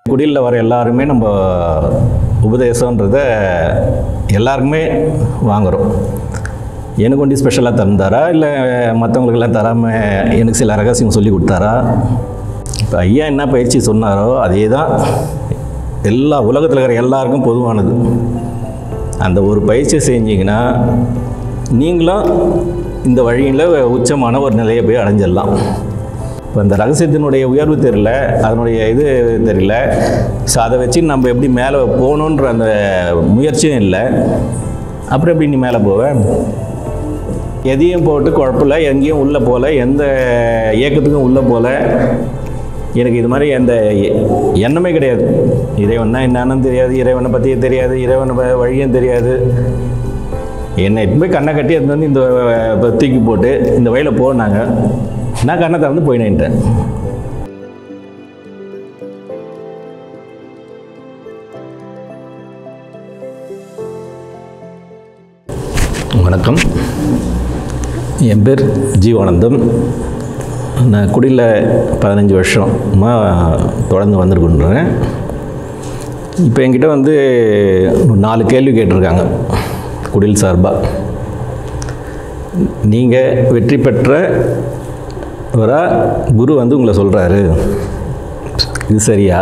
குடியில் வர எல்லாருமே நம்ம உபதேசன்றதை எல்லாருக்குமே வாங்குகிறோம். எனக்கு ஒண்டி ஸ்பெஷலாக தந்தாரா இல்லை மற்றவங்களுக்கெல்லாம் தராமல் எனக்கு சில ரகசியம் சொல்லி கொடுத்தாரா? இப்போ ஐயா என்ன பயிற்சி சொன்னாரோ அதே தான் எல்லா உலகத்தில் இருக்கிற எல்லாருக்கும் பொதுவானது. அந்த ஒரு பயிற்சியை செஞ்சிங்கன்னா நீங்களும் இந்த வழியில் உச்சமான ஒரு நிலையை போய் அடைஞ்சிடலாம். இப்போ இந்த ரகசியத்தினுடைய உயர்வு தெரியல, அதனுடைய இது தெரியல. ஸோ அதை வச்சு நம்ம எப்படி மேலே போகணுன்ற அந்த முயற்சியும் இல்லை. அப்புறம் எப்படி நீ மேலே போவேன்? எதையும் போட்டு குழப்பில்ல, எங்கேயும் உள்ளே போகல, எந்த இயக்கத்துக்கும் உள்ளே போகல. எனக்கு இது மாதிரி எந்த எண்ணமே கிடையாது. இறைவன்னா என்னன்னு தெரியாது, இறைவனை பற்றியே தெரியாது, இறைவனை வழியும் தெரியாது. என்னை போய் கண்ணை கட்டி அது வந்து இந்த தூக்கி போட்டு இந்த வழியில் போனாங்க. நான் கண்ணை திறந்து போய் நின்ட்டேன். வணக்கம், என் பேர் ஜீவானந்தம். நான் குடியில் 15 வருஷமாக தொடர்ந்து வந்துருக்குன்றேன். இப்போ என்கிட்ட வந்து 4 கேள்வி கேட்டிருக்காங்க குடில் சார்பாக. நீங்கள் வெற்றி பெற்றவரா குரு வந்து உங்களை சொல்கிறாரு, இது சரியா?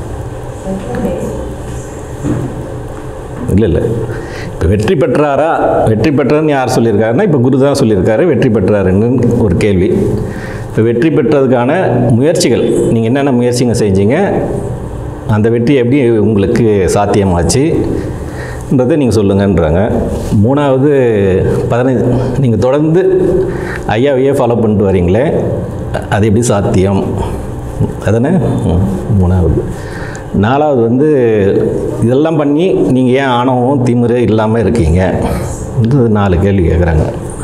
இல்லை இப்போ வெற்றி பெற்றாரா? வெற்றி பெற்றார்னு யார் சொல்லியிருக்காருன்னா இப்போ குரு தான் சொல்லியிருக்காரு வெற்றி பெற்றாருன்னு ஒரு கேள்வி. இப்போ வெற்றி பெற்றதுக்கான முயற்சிகள், நீங்கள் என்னென்ன முயற்சிங்க செஞ்சீங்க, அந்த வெற்றி எப்படி உங்களுக்கு சாத்தியமாச்சுன்றதை நீங்கள் சொல்லுங்கன்றாங்க. 3வது 15 நீங்கள் தொடர்ந்து ஐயாவையே ஃபாலோ பண்ணிட்டு வரீங்களே, அது எப்படி சாத்தியம்? அதானே 3வது. 4வது வந்து இதெல்லாம் பண்ணி நீங்கள் ஏன் ஆணவம் திமிரு இல்லாமல் இருக்கீங்க? 4 கேள்வி கேட்குறாங்க.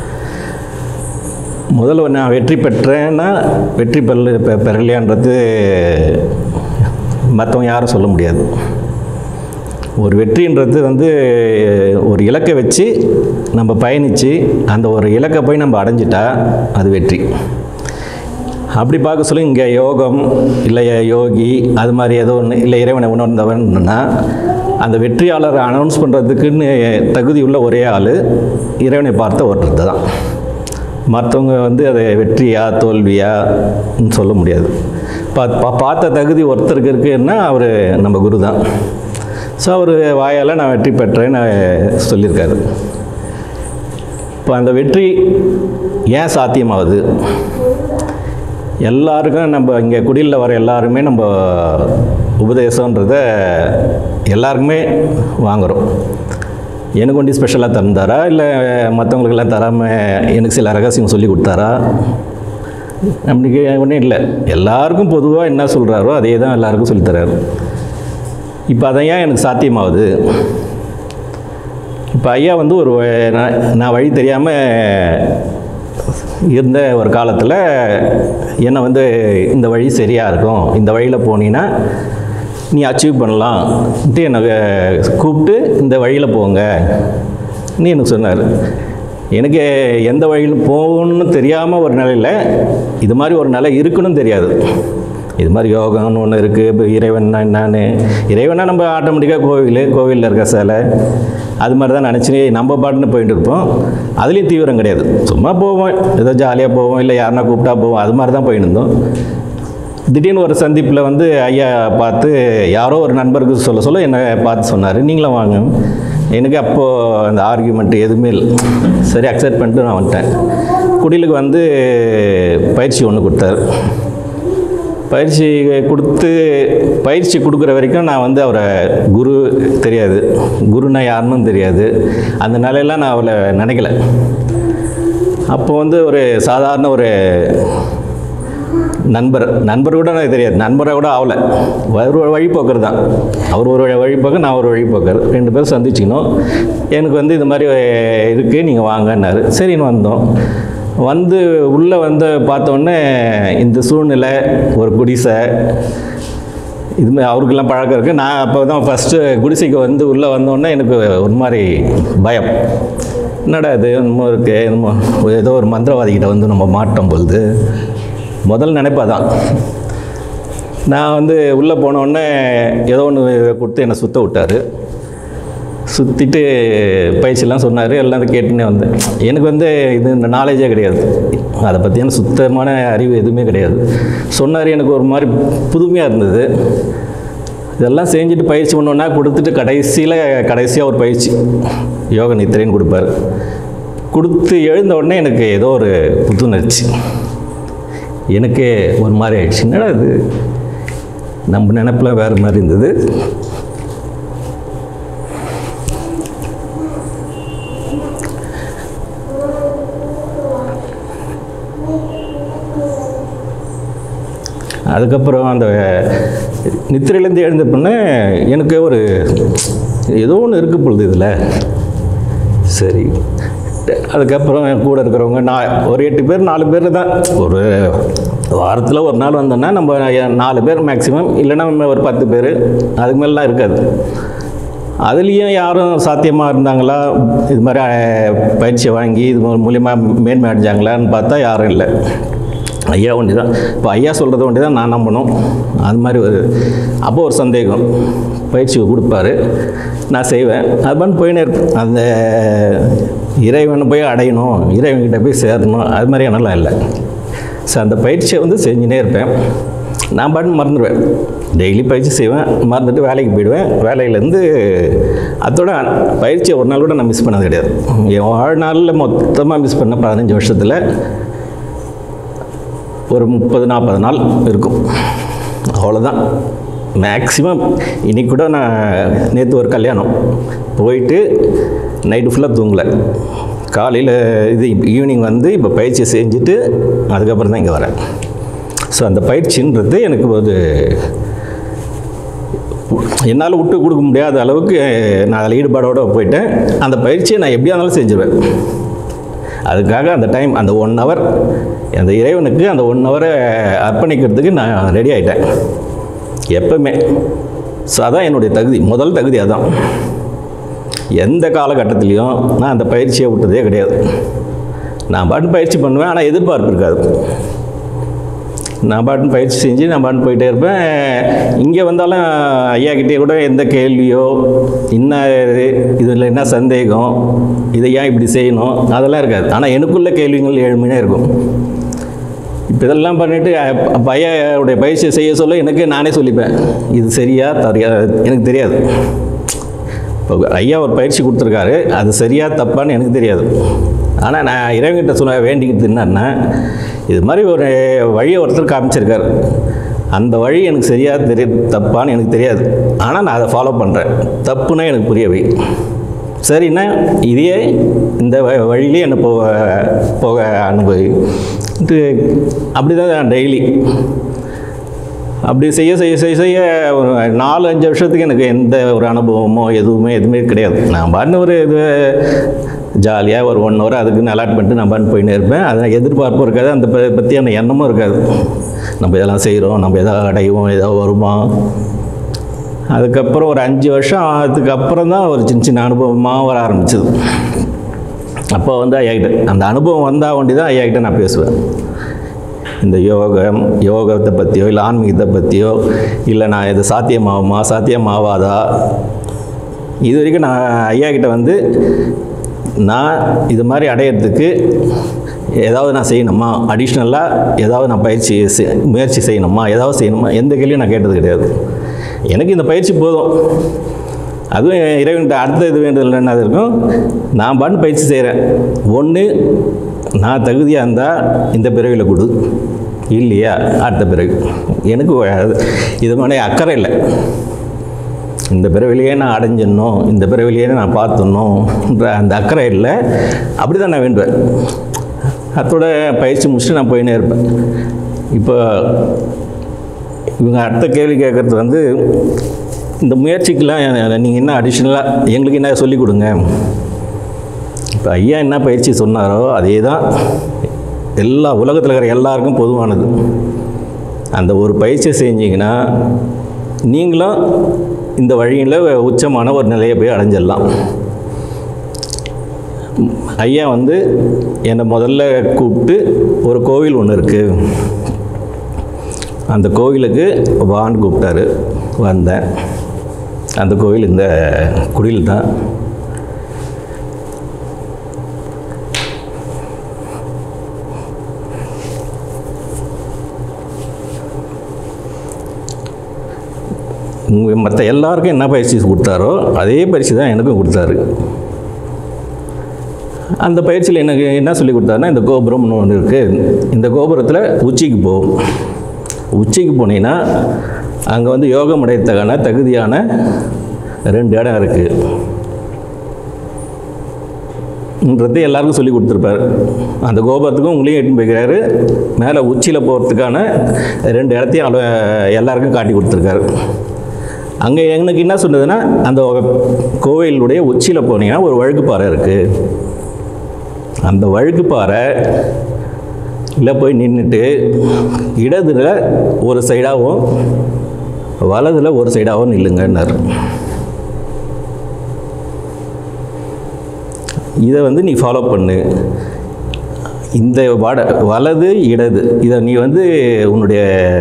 முதல்ல நான் வெற்றி பெற்றேன்னா வெற்றி பெறலையான்றது மற்றவங்க யாரும் சொல்ல முடியாது. ஒரு வெற்றின்றது வந்து ஒரு இலக்கை வச்சு நம்ம பயணித்து அந்த ஒரு இலக்கை போய் நம்ம அடைஞ்சிட்டா அது வெற்றி. அப்படி பார்க்க சொல்ல இங்கே யோகம் இல்லை யோகி அது மாதிரி ஏதோ ஒன்று இல்லை இறைவனை உணர்ந்தவன்னா அந்த வெற்றியாளரை அனௌன்ஸ் பண்ணுறதுக்குன்னு தகுதி உள்ள ஒரே ஆள் இறைவனை பார்த்த ஒருத்தர் தான். மற்றவங்க வந்து அதை வெற்றியா தோல்வியான்னு சொல்ல முடியாது. பார்த்த தகுதி ஒருத்தருக்கு இருக்குன்னா அவர் நம்ம குரு தான். ஸோ அவர் வாயால் நான் வெற்றி பெற்றேன்னு சொல்லியிருக்காரு. இப்போ அந்த வெற்றி ஏன் சாத்தியமாகுது? எல்லாருக்கும் நம்ம இங்கே குடியில் வர எல்லாருமே நம்ம உபதேசன்றதை எல்லாருக்குமே வாங்குகிறோம். எனக்கு ஒண்டி ஸ்பெஷலாக தந்தாரா இல்லை மற்றவங்களுக்கெல்லாம் தராமல் எனக்கு சில ரகசியம் சொல்லி கொடுத்தாரா? நம்மளுக்கு ஒன்றும் இல்லை. எல்லாருக்கும் பொதுவாக என்ன சொல்கிறாரோ அதே தான் எல்லாருக்கும் சொல்லித்தராரு. இப்போ அதை ஏன் எனக்கு சாத்தியமாகுது? இப்போ ஐயா வந்து ஒரு நான் வழி தெரியாமல் இருந்த ஒரு காலத்தில் என்னை வந்து இந்த வழி சரியாக இருக்கும், இந்த வழியில் போனீங்கன்னா நீ அச்சீவ் பண்ணலாம்ட்டு என்னை கூப்பிட்டு இந்த வழியில் போங்க நீ எனக்கு சொன்னார். எனக்கு எந்த வழியில் போகணுன்னு தெரியாமல் ஒரு நிலையில் இது மாதிரி ஒரு நிலை இருக்குன்னு தெரியாது. இது மாதிரி யோகம்னு ஒன்று இருக்குது. இப்போ இறைவன்னா என்னான்னு, இறைவனா நம்ம ஆட்டோமேட்டிக்காக கோவிலில் இருக்க சிலை அது மாதிரி தான் நினச்சி நம்ம பாட்டுன்னு போயிட்டு இருப்போம். அதுலேயும் தீவிரம் கிடையாது. சும்மா போவோம், ஏதோ ஜாலியாக போவோம், இல்லை யாருன்னா கூப்பிட்டா போவோம், அது மாதிரி தான் போயிட்டு இருந்தோம். திடீர்னு ஒரு சந்திப்பில் வந்து ஐயா பார்த்து யாரோ ஒரு நண்பருக்கு சொல்ல என்னை பார்த்து சொன்னார், நீங்களும் வாங்க. எனக்கு அப்போது அந்த ஆர்கியூமெண்ட் எதுவுமே இல்லை. சரி அக்செப்ட் பண்ணிட்டு நான் வந்துட்டேன். குடிலுக்கு வந்து பயிற்சி ஒன்று கொடுத்தாரு. பயிற்சி கொடுக்குற வரைக்கும் நான் வந்து அவரை குரு தெரியாது, குருனா யாருன்னு தெரியாது. அந்த நிலையெல்லாம் நான் அவளை நினைக்கல. அப்போ வந்து ஒரு சாதாரண ஒரு நண்பர் கூட எனக்கு தெரியாது, நண்பரை கூட ஆகலை. ஒரு வழிபோக்கர் தான். அவர் ஒரு வழிபோக்கர், நான் ஒரு வழிபோக்கர், 2 பேரும் சந்திச்சிக்கணும். எனக்கு வந்து இது மாதிரி இருக்குது, நீங்கள் வாங்கன்னாரு. சரின்னு வந்தோம். வந்து உள்ளே வந்து பார்த்தோன்னே இந்த சூழ்நிலை ஒரு குடிசை இதுமாதிரி அவருக்கெல்லாம் பழக்கம் இருக்குது. நான் அப்போ தான் ஃபஸ்ட்டு குடிசைக்கு வந்து உள்ளே வந்தோடனே எனக்கு ஒரு மாதிரி பயம். என்னடா இது என்னமோ இருக்குது, என்னமோ ஏதோ ஒரு மந்திரவாதிகிட்ட வந்து நம்ம மாட்டோம் பொழுது முதல் நினைப்பா தான். நான் வந்து உள்ளே போனோடனே ஏதோ ஒன்று கொடுத்து என்னை சுற்ற விட்டார். சுற்றிட்டு பயிற்சியெல்லாம் சொன்னார். எல்லாம் கேட்டுன்னே வந்தேன். எனக்கு வந்து இந்த நாலேஜே கிடையாது, அதை பற்றியான சுத்தமான அறிவு எதுவுமே கிடையாது. சொன்னார், எனக்கு ஒரு மாதிரி புதுமையாக இருந்தது. இதெல்லாம் செஞ்சுட்டு பயிற்சி பண்ணோன்னா கொடுத்துட்டு கடைசியாக ஒரு பயிற்சி யோக நித்திரைன்னு கொடுப்பார். கொடுத்து எழுந்த உடனே எனக்கு ஏதோ ஒரு புத்துணர்ச்சி, எனக்கு ஒரு மாதிரி ஆயிடுச்சு. என்னடா இது, நம்ம நினைப்பெலாம் வேறு மாதிரி இருந்தது. அதுக்கப்புறம் அந்த நித்திரையிலேருந்து எழுந்த பொண்ணே எனக்கு ஒரு ஏதோ ஒன்று இருக்கு பொழுது இதில். சரி, அதுக்கப்புறம் என் கூட இருக்கிறவங்க ஒரு 8 பேர் 4 பேர் தான். ஒரு வாரத்தில் ஒரு நாள் வந்தோன்னா நம்ம 4 பேர் மேக்ஸிமம், இல்லைன்னா ஒரு 10 பேர், அதுக்கு மேலாம் இருக்காது. அதுலேயும் யாரும் சாத்தியமாக இருந்தாங்களா, இது மாதிரி பயிற்சியை வாங்கி இது மூலிமா மேன்மை அடைஞ்சாங்களான்னு பார்த்தா யாரும் இல்லை. ஐயா ஒண்டி தான். இப்போ ஐயா சொல்கிறது ஒண்டி தான் நான் நம்பணும். அது மாதிரி அப்போ ஒரு சந்தேகம். பயிற்சி கொடுப்பாரு, நான் செய்வேன், அது பண்ணி போயினே இருப்பேன். அந்த இறைவனை போய் அடையணும், இறைவன்கிட்ட போய் சேரணும், அது மாதிரி என்னெல்லாம் இல்லை. ஸோ அந்த பயிற்சியை வந்து செஞ்சுனே இருப்பேன். நான் பாட்டு மறந்துடுவேன். டெய்லி பயிற்சி செய்வேன், மறந்துட்டு வேலைக்கு போயிடுவேன். வேலையிலேருந்து அதோட பயிற்சியை ஒரு நாள் கூட நான் மிஸ் பண்ணது கிடையாது. என் வாழ்நாளில் மொத்தமாக மிஸ் பண்ண 15 வருஷத்தில் ஒரு 30-40 நாள் இருக்கும், அவ்வளோதான் மேக்ஸிமம். இன்றைக்கி கூட நான் நேற்று ஒரு கல்யாணம் போயிட்டு நைட்டு ஃபுல்லாக தூங்கலை. காலையில் இது ஈவினிங் வந்து இப்போ பயிற்சி செஞ்சுட்டு அதுக்கப்புறம் தான் இங்கே வரேன். ஸோ அந்த பயிற்சின்றது எனக்கு ஒரு என்னால் விட்டு கொடுக்க முடியாத அளவுக்கு நான் அதில் ஈடுபாடோடு போயிட்டேன். அந்த பயிற்சியை நான் எப்படியா இருந்தாலும் செஞ்சுருவேன். அதுக்காக அந்த டைம், அந்த 1 ஹவர் அந்த இறைவனுக்கு அந்த 1 ஹவரை அர்ப்பணிக்கிறதுக்கு நான் ரெடி ஆகிட்டேன் எப்பவுமே. ஸோ அதான் என்னுடைய தகுதி, முதல் தகுதி அதான். எந்த காலகட்டத்திலையும் நான் அந்த பயிற்சியை விட்டதே கிடையாது. நான் பாட்டு பயிற்சி பண்ணுவேன், ஆனால் எதிர்பார்ப்பு இருக்காது. நான் பாட்டு பயிற்சி செஞ்சு நான் பாட்டு போயிட்டே இருப்பேன். இங்கே வந்தாலும் ஐயாக்கிட்டே கூட எந்த கேள்வியோ, இன்னும் இதில் என்ன சந்தேகம், இதை ஏன் இப்படி செய்யணும், அதெல்லாம் இருக்காது. ஆனால் எனக்குள்ள கேள்விகள் 7 மணி இருக்கும். இப்போ இதெல்லாம் பண்ணிவிட்டு அப்போ ஐயாவுடைய பயிற்சியை செய்ய சொல்ல எனக்கு நானே சொல்லிப்பேன், இது சரியா தரியா எனக்கு தெரியாது. இப்போ ஐயா ஒரு பயிற்சி கொடுத்துருக்காரு, அது சரியா தப்பான்னு எனக்கு தெரியாது. ஆனால் நான் இறைவன்கிட்ட சொல்ல வேண்டிக்கிட்டு என்னன்னா, இது மாதிரி ஒரு வழியை ஒருத்தர் காமிச்சிருக்காரு, அந்த வழி எனக்கு சரியாக தப்பான்னு எனக்கு தெரியாது. ஆனால் நான் அதை ஃபாலோ பண்ணுறேன். தப்புன்னா எனக்கு புரியவை, சரின்னா இதையே இந்த வழியிலே என்னை போக அனுபவி. அப்படி தான் நான் டெய்லி அப்படி செய்ய ஒரு 4-5 வருஷத்துக்கு எனக்கு எந்த ஒரு அனுபவமோ எதுவுமே கிடையாது. நான் பாட்டு ஒரு இது ஜாலியாக ஒரு 1 ஹவர் அதுக்குன்னு அலாட் பண்ணிட்டு நான் பாட்டு போயின்னே இருப்பேன். அதை எதிர்பார்ப்பும் இருக்காது, அந்த பற்றியான எண்ணமும் இருக்காது. நம்ம இதெல்லாம் செய்கிறோம், நம்ம எதாவது அடைவோம், ஏதாவது வருமா. அதுக்கப்புறம் ஒரு 5 வருஷம் அதுக்கப்புறம் தான் ஒரு சின்ன அனுபவமாக வர ஆரம்பிச்சது. அப்போ வந்து ஐயாக்கிட்ட அந்த அனுபவம் வந்தால் ஒண்டி தான் ஐயாக்கிட்ட நான் பேசுவேன். இந்த யோகத்தை பற்றியோ இல்லை ஆன்மீகத்தை பற்றியோ, இல்லை நான் இது சாத்தியமாவாதா, இது வரைக்கும் நான் ஐயாக்கிட்ட வந்து நான் இது மாதிரி அடையிறதுக்கு ஏதாவது நான் செய்யணுமா, அடிஷ்னலாக ஏதாவது நான் முயற்சி செய்யணுமா, ஏதாவது செய்யணுமா, எந்த கேள்வியும் நான் கேட்டது கிடையாது. எனக்கு இந்த பயிற்சி போதும். அதுவும் இறைவன்கிட்ட அடுத்த இது வேண்டதில்லை என்ன இருக்கும், நான் பாட்டு பயிற்சி செய்கிறேன். ஒன்று நான் தகுதியாக இருந்தால் இந்த பிறவியில் கொடு, இல்லையா அடுத்த பிறவி. எனக்கு இது மாதிரி அக்கறை இல்லை. இந்த பிறவிலேயே நான் அடைஞ்சிடணும், இந்த பிறவிலேயே நான் பார்த்துடணுன்ற அந்த அக்கறை இல்லை. அப்படி தான் நான் வேண்டுவேன். அதோட பயிற்சி முடிச்சுட்டு நான் போயின்னே இருப்பேன். இப்போ இவங்க அடுத்த கேள்வி கேட்குறது வந்து, இந்த முயற்சிக்கெலாம் நீங்கள் என்ன அடிஷ்னலாக எங்களுக்கு என்ன சொல்லிக் கொடுங்க. இப்போ ஐயா என்ன பயிற்சி சொன்னாரோ அதே தான் எல்லா உலகத்தில் இருக்கிற எல்லாருக்கும் பொதுவானது. அந்த ஒரு பயிற்சியை செஞ்சிங்கன்னா நீங்களும் இந்த வழியில் உச்சமான ஒரு நிலையை போய் அடைஞ்சிடலாம். ஐயா வந்து என்னை முதல்ல கூப்பிட்டு, ஒரு கோவில் ஒன்று இருக்குது, அந்த கோவிலுக்கு வான்னு கூப்பிட்டாரு. வந்தேன். அந்த கோவில் இந்த குடியில் தான். மற்ற எல்லாருக்கும் என்ன பயிற்சி கொடுத்தாரோ அதே பயிற்சி தான் எனக்கும் கொடுத்தாரு. அந்த பயிற்சியில் எனக்கு என்ன சொல்லி கொடுத்தாருன்னா, இந்த கோபுரம்னு ஒன்று இருக்குது, இந்த கோபுரத்தில் உச்சிக்கு போ. உச்சிக்கு போனீங்கன்னா அங்கே வந்து யோகம் அடையத்தக்கான தகுதியான 2 இடம் இருக்குன்றது எல்லாருக்கும் சொல்லி கொடுத்துருப்பார். அந்த கோபுரத்துக்கும் உங்களையும் எட்டுன்னு போய்க்கிறாரு. மேலே உச்சியில் போகிறதுக்கான 2 இடத்தையும் எல்லாருக்கும் காட்டி கொடுத்துருக்காரு. அங்கே எனக்கு என்ன சொன்னதுன்னா, அந்த கோவிலுடைய உச்சியில் போனீங்கன்னா ஒரு வழுக்குப்பாறை இருக்குது. அந்த வழுக்குப்பாறை இல்லை போய் நின்றுட்டு இடதுல ஒரு சைடாகவும் வலதில் ஒரு சைடாகவும் நில்லுங்கன்னார். இதை வந்து நீ ஃபாலோ பண்ணு. இந்த வலது இடது இதை நீ வந்து உன்னுடைய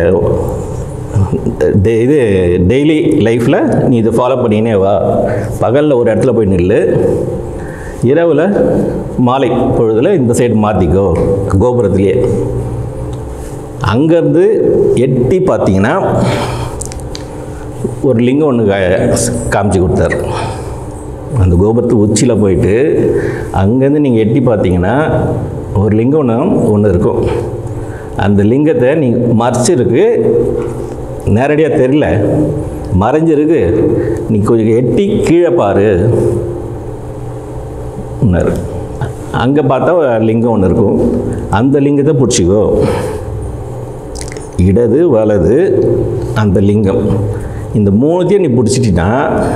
இது டெய்லி லைஃப்பில் நீ இதை ஃபாலோ பண்ணினே வா. பகலில் ஒரு இடத்துல போய் நில்லு, இரவில் மாலை பொழுதில் இந்த சைடு மாற்றிக்கோ கோபுரத்துலேயே. அங்கேருந்து எட்டி பார்த்தீங்கன்னா ஒரு லிங்கம் ஒன்று காமிச்சு கொடுத்தாரு. அந்த கோபுரத்து உச்சியில் போயிட்டு அங்கேருந்து நீங்கள் எட்டி பார்த்தீங்கன்னா ஒரு லிங்கம் ஒன்று இருக்கும். அந்த லிங்கத்தை நீ மறைச்சிருக்கு, நேரடியாக தெரியல, மறைஞ்சிருக்கு, நீ கொஞ்சம் எட்டி கீழே பாரு. அங்கே பார்த்தா லிங்கம் ஒன்று இருக்கும், அந்த லிங்கத்தை பிடிச்சிக்கோ. இடது வலது அந்த லிங்கம், இந்த 3த்தையும் நீ பிடிச்சிட்டின்னா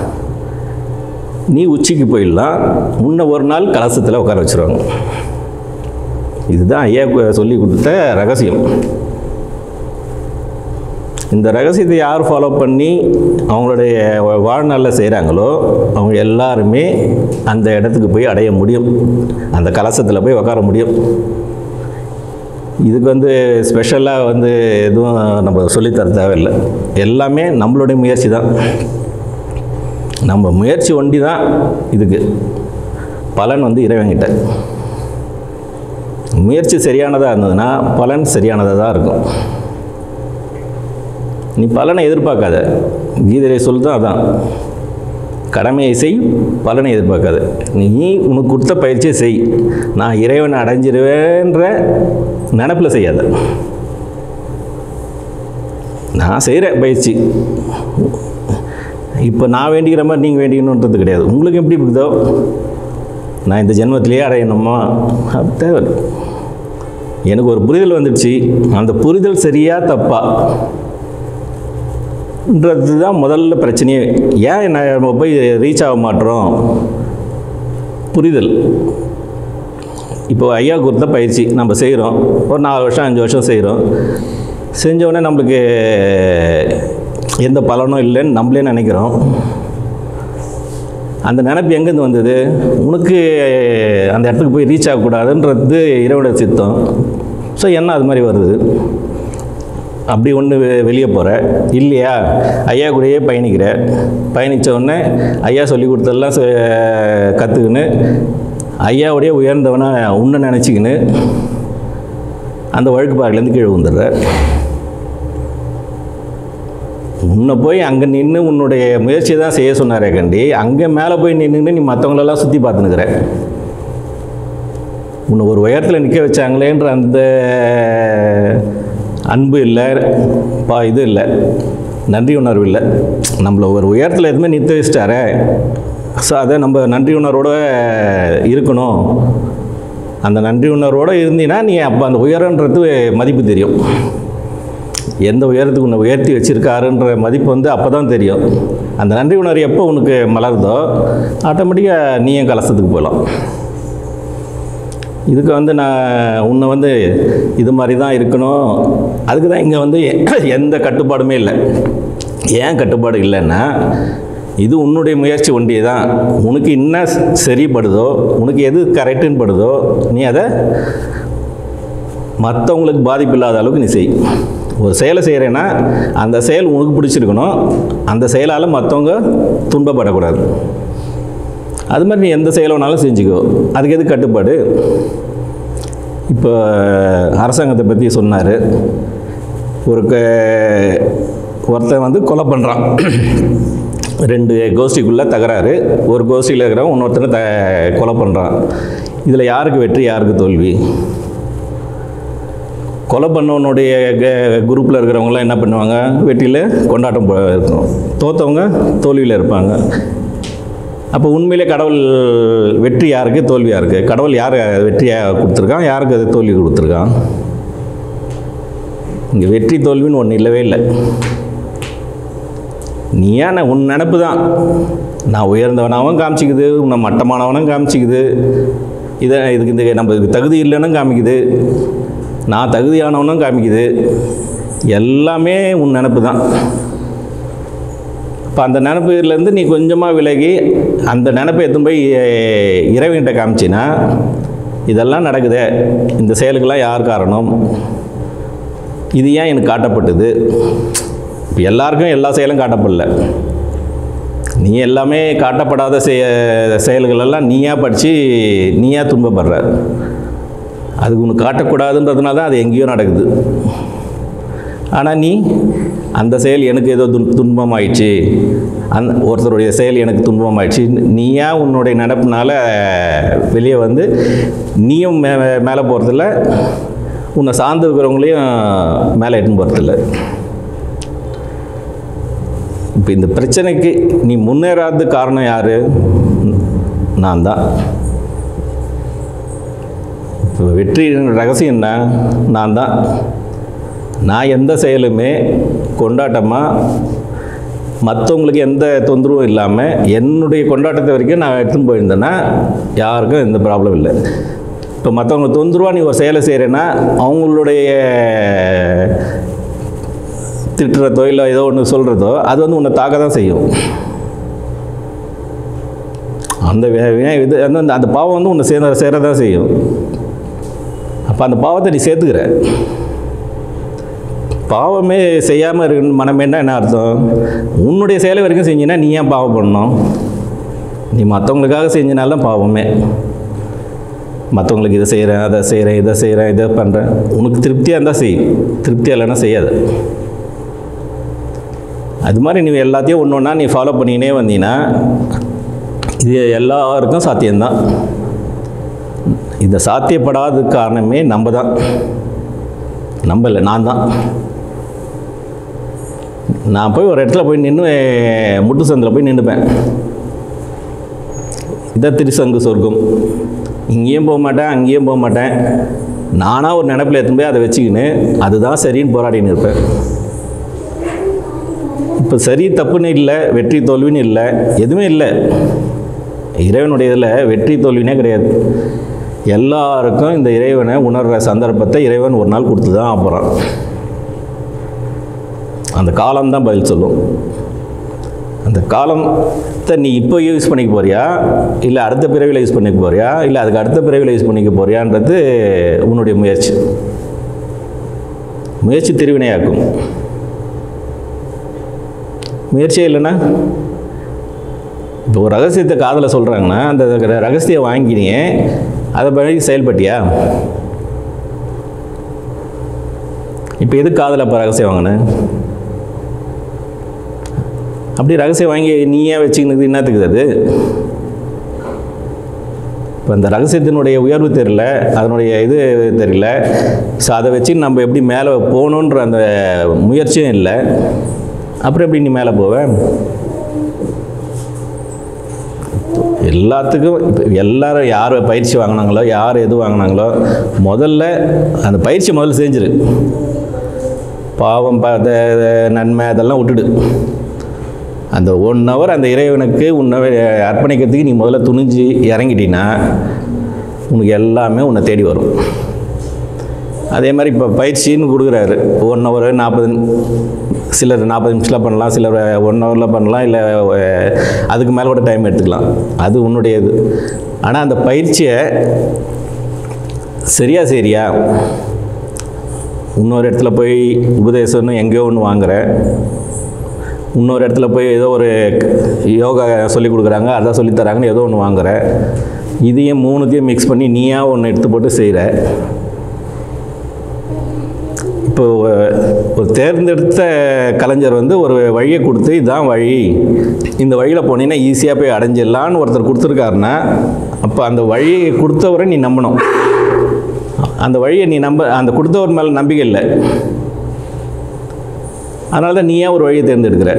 நீ உச்சிக்கு போயிடலாம். முன்ன ஒரு நாள் கலசத்தில் உட்கார வச்சுருவாங்க. இதுதான் ஐயா சொல்லி கொடுத்த ரகசியம். இந்த ரகசியத்தை யார் ஃபாலோ பண்ணி அவங்களுடைய வாழ்நாளில் செய்கிறாங்களோ அவங்க எல்லாருமே அந்த இடத்துக்கு போய் அடைய முடியும், அந்த கலசத்தில் போய் உட்கார முடியும். இதுக்கு வந்து ஸ்பெஷலாக வந்து எதுவும் நம்ம சொல்லித்தர தேவையில்லை. எல்லாமே நம்மளுடைய முயற்சி தான். நம்ம முயற்சி ஒண்டி தான் இதுக்கு பலன் வந்து இறைவன்கிட்ட. முயற்சி சரியானதாக இருந்ததுன்னா பலன் சரியானதாக தான் இருக்கும். நீ பலனை எதிர்பார்க்காத. கீதையை சொல்லுதான் அதான், கடமையை செய், பலனை எதிர்பார்க்காத. நீ உனக்கு கொடுத்த பயிற்சியை செய். நான் இறைவனை அடைஞ்சிருவேன்ற நினப்பில் செய்யாத. நான் செய்கிற பயிற்சி இப்போ நான் வேண்டிக்கிற மாதிரி நீங்கள் வேண்டிக்கணுன்றது கிடையாது. உங்களுக்கு எப்படி இருக்குதோ, நான் இந்த ஜென்மத்திலேயே அடையணுமா தேவை. எனக்கு ஒரு புரிதல் வந்துடுச்சு, அந்த புரிதல் சரியா தப்பா ன்றது தான் முதல்ல பிரச்சனையே. ஏன் நம்ம போய் ரீச் ஆக மாட்டோம்? புரிதல். இப்போ ஐயா கொடுத்த பயிற்சி நம்ம செய்கிறோம், ஒரு 4 வருஷம் 5 வருஷம் செய்கிறோம். செஞ்சோடனே நம்மளுக்கு எந்த பலனும் இல்லைன்னு நம்மளே நினைக்கிறோம். அந்த நினைப்பு எங்கேருந்து வந்தது? உனக்கு அந்த இடத்துக்கு போய் ரீச் ஆகக்கூடாதுன்றது இறைவனோட சித்தம். ஸோ என்ன அது மாதிரி வருது. அப்படி ஒன்று வெளியே போகிற இல்லையா, ஐயா கூடயே பயணித்த உடனே ஐயா சொல்லி கொடுத்ததெல்லாம் கற்றுக்கின்னு ஐயாவுடைய உயர்ந்தவனை உன்னை நினச்சிக்கின்னு அந்த வழுக்குப்பாறையிலேருந்து கீழே வந்துடுற. உன்னை போய் அங்கே நின்று உன்னுடைய முயற்சியை தான் செய்ய சொன்னாரே கண்டி, அங்கே மேலே போய் நின்றுன்னு நீ மற்றவங்களெல்லாம் சுற்றி பார்த்துனுக்கிற. உன்னை ஒரு உயரத்தில் நிற்க வச்சாங்களேன்ற அந்த அன்பு இல்லை, இது இல்லை, நன்றி உணர்வு இல்லை. நம்மளை ஒரு உயரத்தில் எதுவுமே நிறுத்த வச்சிட்டாரே, ஸோ அதை நம்ம நன்றி உணர்வோடு இருக்கணும். அந்த நன்றி உணர்வோடு இருந்தீங்கன்னா நீ அப்போ அந்த உயரன்றது மதிப்பு தெரியும். எந்த உயரத்துக்கு உன்னை உயர்த்தி வச்சுருக்காருன்ற மதிப்பு வந்து அப்போ தான் தெரியும். அந்த நன்றி உணர்வு எப்போ உனக்கு மலருதோ ஆட்டோமேட்டிக்காக நீயும் கலசத்துக்கு போகலாம். இதுக்கு வந்து நான் உன்னை வந்து இது மாதிரி தான் இருக்கணும், அதுக்கு தான் இங்கே வந்து எந்த கட்டுப்பாடுமே இல்லை. ஏன் கட்டுப்பாடு இல்லைன்னா, இது உன்னுடைய முயற்சி ஒன்றியே தான். உனக்கு என்ன சரிப்படுதோ, உனக்கு எது கரெக்டுன்னு படுதோ நீ அதை மற்றவங்களுக்கு பாதிப்பு இல்லாத அளவுக்கு நீ செய். ஒரு செயலை செய்கிறேன்னா அந்த செயல் உனக்கு பிடிச்சிருக்கணும், அந்த செயலால் மற்றவங்க துன்பப்படக்கூடாது. அது மாதிரி நீ எந்த செயலை வேணாலும் செஞ்சுக்கோ. அதுக்கு எது கட்டுப்பாடு? இப்போ அரசாங்கத்தை பற்றி சொன்னார். ஒருத்தன் வந்து கொலை பண்ணுறான். 2 கோஷ்டிக்குள்ளே தகராறு. ஒரு கோஷ்டியில் இருக்கிறவன் இன்னொருத்தனை கொலை பண்ணுறான். இதில் யாருக்கு வெற்றி, யாருக்கு தோல்வி? கொலை பண்ணவனுடைய குரூப்பில் இருக்கிறவங்களாம் என்ன பண்ணுவாங்க? வெற்றியில் கொண்டாட்டம் இருக்கும். தோற்றவங்க தோல்வியில் இருப்பாங்க. அப்போ உண்மையிலே கடவுள் வெற்றி யாருக்கு, தோல்வி யாருக்கு? கடவுள் யார் வெற்றியாக கொடுத்துருக்கான், யாருக்கு அது தோல்வி கொடுத்துருக்கான்? இங்கே வெற்றி தோல்வின்னு ஒன்று இல்லவே இல்லை. நீ ஏன் உன் நினப்பு தான். நான் உயர்ந்தவனாகவும் காமிச்சிக்குது, உன்னை மட்டமானவனும் காமிச்சிக்குது, இதுக்கு இந்த நம்ம தகுதி இல்லைன்னு காமிக்குது, நான் தகுதியானவனும் காமிக்குது. எல்லாமே உன் நினப்பு தான். இப்போ அந்த நினப்புலேருந்து நீ கொஞ்சமாக விலகி அந்த நினப்பை எடுத்துன்னு போய் இறைவன்கிட்ட காமிச்சின்னா, இதெல்லாம் நடக்குதே, இந்த செயலுக்கெல்லாம் யார் காரணம், இது ஏன் எனக்கு காட்டப்பட்டது? இப்போ எல்லாருக்கும் எல்லா செயலும் காட்டப்படல. நீ எல்லாமே காட்டப்படாத செயல்களெல்லாம் நீயா படித்து நீயா துன்பப்படுற. அதுக்கு உனக்கு காட்டக்கூடாதுன்றதுனால தான் அது எங்கேயோ நடக்குது. ஆனால் நீ அந்த செயல் எனக்கு ஏதோ துன்பமாயிடுச்சு, ஒருத்தருடைய செயல் எனக்கு துன்பமாயிடுச்சு, நீயா உன்னுடைய நடப்புனால வெளியே வந்து நீயும் மேலே போகிறதில்ல, உன்னை சார்ந்து இருக்கிறவங்களையும் மேலே எட்டுன்னு போகிறதில்ல. இப்போ இந்த பிரச்சனைக்கு நீ முன்னேறாத காரணம் யார்? நான் தான். இப்போ வெற்றியின் ரகசியம் என்ன? நான் தான். நான் எந்த செயலுமே கொண்டாட்டமாக மற்றவங்களுக்கு எந்த தொந்தரவும் இல்லாமல் என்னுடைய கொண்டாட்டத்தை வரைக்கும் நான் எடுத்துன்னு போயிருந்தேன்னா யாருக்கும் எந்த ப்ராப்ளம் இல்லை. இப்போ மற்றவங்க தொந்தரவாக நீ ஒரு செயலை செய்கிறேன்னா அவங்களுடைய திட்டுறதோ இல்லை ஏதோ ஒன்று சொல்கிறதோ அது வந்து உன்னை தாக்க தான் செய்யும். இது அந்த பாவம் வந்து உன்னை சேரதான் செய்யும். அப்போ அந்த பாவத்தை நீ சேர்த்துக்கிற. பாவமே செய்யாமல் இருக்கு மனமேண்டா என்ன அர்த்தம்? உன்னுடைய செயலை வரைக்கும் செஞ்சினா நீ ஏன் பாவம் பண்ணணும்? நீ மற்றவங்களுக்காக செஞ்சினால்தான் பாவமே. மற்றவங்களுக்கு இதை செய்கிறேன், அதை செய்கிறேன், இதை செய்கிறேன், இதை பண்ணுறேன், உனக்கு திருப்தியாக இருந்தால் செய், திருப்தியாக இல்லைன்னா செய்யாது. அது மாதிரி நீ எல்லாத்தையும் ஒன்று ஒன்றா நீ ஃபாலோ பண்ணினே வந்தீங்கன்னா இது எல்லாருக்கும் சாத்தியம்தான். இந்த சாத்தியப்படாத காரணமே நம்ம தான். நம்ம இல்லை, நான் தான். நான் போய் ஒரு இடத்துல போய் நின்று முட்டு சந்தில் போய் நின்றுப்பேன். இதான் திருசங்கு சொர்க்கம். இங்கேயும் போக மாட்டேன், அங்கேயும் போக மாட்டேன். நானாக ஒரு நினைப்பில் எடுத்துன்னு போய் அதை வச்சுக்கின்னு அதுதான் சரின்னு போராடின்னு இருப்பேன். இப்போ சரி தப்புன்னு இல்லை, வெற்றி தோல்வின்னு இல்லை, எதுவுமே இல்லை. இறைவனுடைய இதில் வெற்றி தோல்வினே கிடையாது. எல்லாருக்கும் இந்த இறைவனை உணர்கிற சந்தர்ப்பத்தை இறைவன் ஒரு நாள் கொடுத்து தான் அப்புறம் அந்த காலம்தான் பதில் சொல்லும். அந்த காலத்தை நீ இப்போ யூஸ் பண்ணிக்க போறியா, இல்லை அடுத்த பிறவியில் யூஸ் பண்ணிக்க போறியா, இல்லை அதுக்கு அடுத்த பிறவியில் யூஸ் பண்ணிக்க போறியான்றது உன்னுடைய முயற்சி. முயற்சி திருவினையாக்கும். முயற்சியே இல்லைன்னா இப்போ ஒரு ரகசியத்தை காதில் சொல்கிறாங்கன்னா அந்த ரகசியம் வாங்கினிய அதை படி செயல்பட்டியா? இப்போ எதுக்கு காதில் இப்போ ரகசியம் வாங்கினேன்? அப்படி ரகசியம் வாங்கி நீயே வச்சுக்கினது என்னத்துக்கு அது? இப்போ அந்த ரகசியத்தினுடைய உயர்வு தெரியல, அதனுடைய இது தெரியல. ஸோ அதை வச்சு நம்ம எப்படி மேலே போகணுன்ற அந்த முயற்சியும் இல்லை. அப்புறம் எப்படி நீ மேலே போவேன்? எல்லாத்துக்கும் இப்போ எல்லாரும் யார் பயிற்சி வாங்கினாங்களோ, யார் எது வாங்கினாங்களோ, முதல்ல அந்த பயிற்சி முதல்ல செஞ்சிரு. பாவம் நன்மை அதெல்லாம் விட்டுடு. அந்த 1 hour அந்த இறைவனுக்கு உன்னை அர்ப்பணிக்கிறதுக்கு நீ முதல்ல துணிஞ்சு இறங்கிட்டீன்னா உனக்கு எல்லாமே உன்னை தேடி வரும். அதே மாதிரி இப்போ பயிற்சின்னு கொடுக்குறாரு. 1 hour 40, சிலர் 40 நிமிஷத்தில் பண்ணலாம், சிலர் 1 hourல பண்ணலாம், இல்லை அதுக்கு மேலே கூட டைம் எடுத்துக்கலாம். அது உன்னுடைய இது. ஆனால் அந்த பயிற்சியை சரியா இன்னொரு இடத்துல போய் உபதேசம்னு எங்கேயோ ஒன்று வாங்குற, இன்னொரு இடத்துல போய் ஏதோ ஒரு யோகா சொல்லி கொடுக்குறாங்க, அதான் சொல்லித்தராங்கன்னு ஏதோ ஒன்று வாங்குற. இதையும் மூணுத்தையும் மிக்ஸ் பண்ணி நீயா ஒன்று எடுத்து போட்டு செய்கிற. இப்போ ஒரு தேர்ந்தெடுத்த கலைஞர் வந்து ஒரு வழியை கொடுத்து இதுதான் வழி, இந்த வழியில் போனீங்கன்னா ஈஸியாக போய் அடைஞ்சிடலான்னு ஒருத்தர் கொடுத்துருக்காருன்னா, அப்போ அந்த வழியை கொடுத்தவரை நீ நம்பணும். அந்த வழியை நீ அந்த கொடுத்தவர் மேலே நம்பிக்கை இல்லை, அதனால தான் நீயே ஒரு வழியை தேர்ந்தெடுக்கிற.